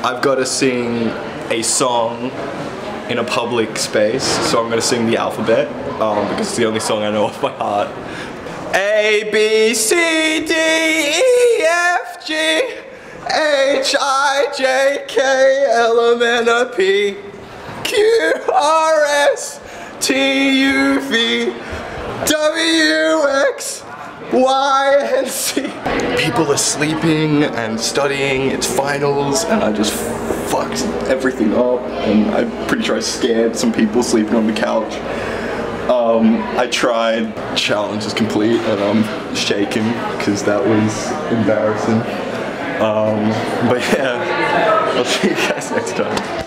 I've got to sing a song in a public space, so I'm going to sing the alphabet because it's the only song I know off by heart. A, B, C, D, E, F, G, H, I, J, K, L, M, N, O, P, Q, R, S, T, U, V, W, X, Y, and Z. People are sleeping and studying, it's finals, and I just fucked everything up, and I'm pretty sure I scared some people sleeping on the couch. I tried, challenge is complete, and I'm shaking because that was embarrassing. But yeah, I'll see you guys next time.